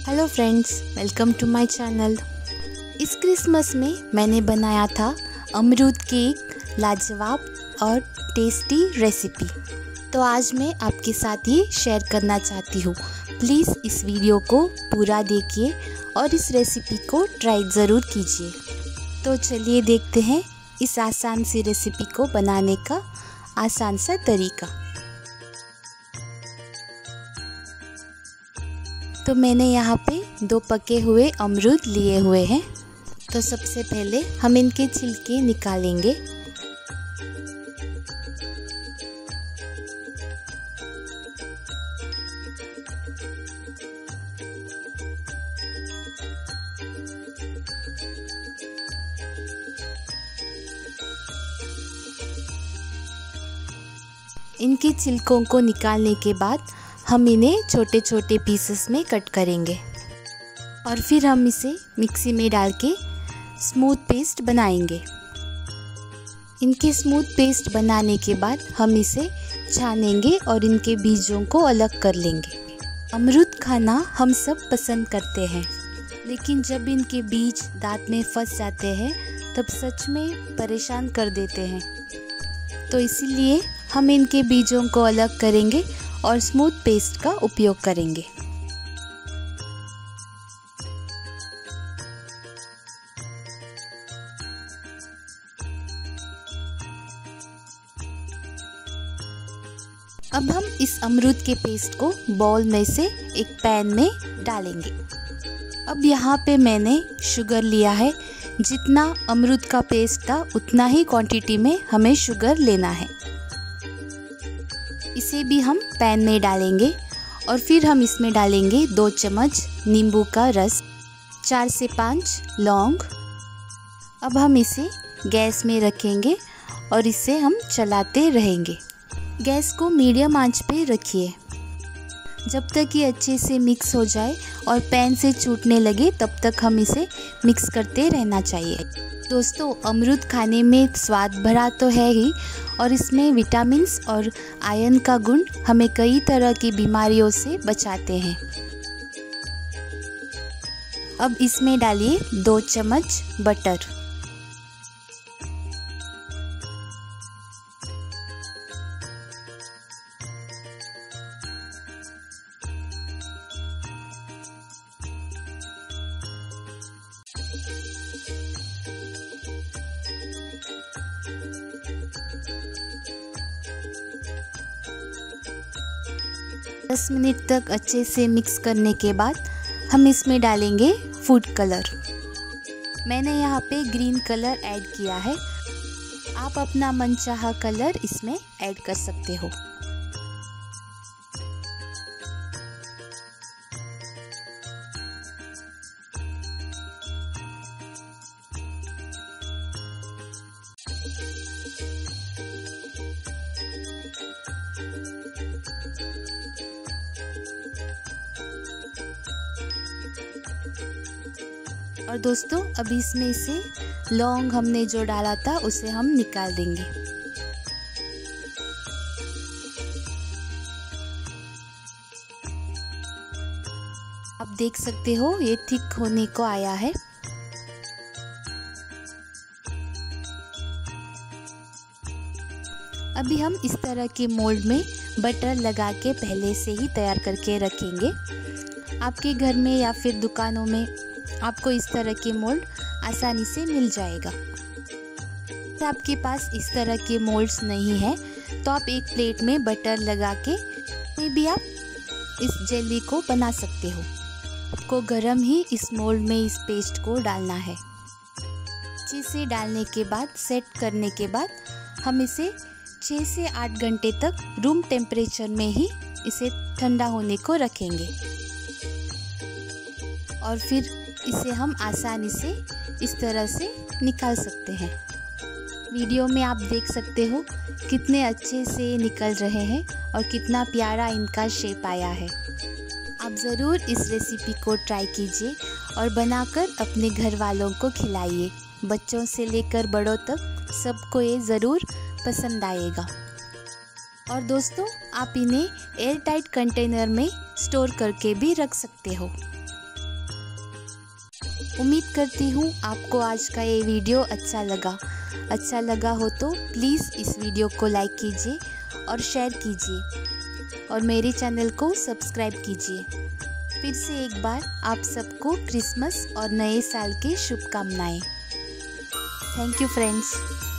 Hello friends, welcome to my channel. इस Christmas में मैंने बनाया था अमरूद की एक लाजवाब और टेस्टी रेसिपी। तो आज मैं आपके साथ ये शेयर करना चाहती हूँ। प्लीज़ इस वीडियो को पूरा देखिए और इस रेसिपी को ट्राई ज़रूर कीजिए। तो चलिए देखते हैं इस आसान सी रेसिपी को बनाने का आसान सा तरीका। तो मैंने यहाँ पे 2 पके हुए अमरूद लिए हुए हैं। तो सबसे पहले हम इनके छिलके निकालेंगे। इनके छिलकों को निकालने के बाद हम इन्हें छोटे छोटे पीसेस में कट करेंगे और फिर हम इसे मिक्सी में डाल के स्मूथ पेस्ट बनाएंगे। इनके स्मूथ पेस्ट बनाने के बाद हम इसे छानेंगे और इनके बीजों को अलग कर लेंगे। अमरूद खाना हम सब पसंद करते हैं, लेकिन जब इनके बीज दांत में फंस जाते हैं तब सच में परेशान कर देते हैं। तो इसीलिए हम इनके बीजों को अलग करेंगे और स्मूथ पेस्ट का उपयोग करेंगे। अब हम इस अमरूद के पेस्ट को बाउल में से एक पैन में डालेंगे। अब यहाँ पे मैंने शुगर लिया है। जितना अमरूद का पेस्ट था उतना ही क्वांटिटी में हमें शुगर लेना है। इसे भी हम पैन में डालेंगे और फिर हम इसमें डालेंगे 2 चम्मच नींबू का रस, 4 से 5 लौंग। अब हम इसे गैस में रखेंगे और इसे हम चलाते रहेंगे। गैस को मीडियम आंच पे रखिए जब तक ये अच्छे से मिक्स हो जाए और पैन से छूटने लगे, तब तक हम इसे मिक्स करते रहना चाहिए। दोस्तों, अमरूद खाने में स्वाद भरा तो है ही, और इसमें विटामिन्स और आयरन का गुण हमें कई तरह की बीमारियों से बचाते हैं। अब इसमें डालिए 2 चम्मच बटर। दस मिनट तक अच्छे से मिक्स करने के बाद हम इसमें डालेंगे फूड कलर। मैंने यहाँ पे ग्रीन कलर ऐड किया है। आप अपना मनचाहा कलर इसमें ऐड कर सकते हो। और दोस्तों, अभी इसमें से लौंग हमने जो डाला था उसे हम निकाल देंगे। आप देख सकते हो ये थिक होने को आया है। अभी हम इस तरह के मोल्ड में बटर लगा के पहले से ही तैयार करके रखेंगे। आपके घर में या फिर दुकानों में आपको इस तरह के मोल्ड आसानी से मिल जाएगा। तो आपके पास इस तरह के मोल्ड्स नहीं है तो आप एक प्लेट में बटर लगा के भी आप इस जेली को बना सकते हो। आपको गरम ही इस मोल्ड में इस पेस्ट को डालना है। अच्छे से डालने के बाद, सेट करने के बाद हम इसे 6 से 8 घंटे तक रूम टेम्परेचर में ही इसे ठंडा होने को रखेंगे और फिर इसे हम आसानी से इस तरह से निकाल सकते हैं। वीडियो में आप देख सकते हो कितने अच्छे से निकल रहे हैं और कितना प्यारा इनका शेप आया है। आप ज़रूर इस रेसिपी को ट्राई कीजिए और बनाकर अपने घर वालों को खिलाइए। बच्चों से लेकर बड़ों तक सबको ये ज़रूर पसंद आएगा। और दोस्तों, आप इन्हें एयर टाइट कंटेनर में स्टोर करके भी रख सकते हो। उम्मीद करती हूँ आपको आज का ये वीडियो अच्छा लगा हो तो प्लीज़ इस वीडियो को लाइक कीजिए और शेयर कीजिए और मेरे चैनल को सब्सक्राइब कीजिए। फिर से एक बार आप सबको क्रिसमस और नए साल की शुभकामनाएं। Thank you friends.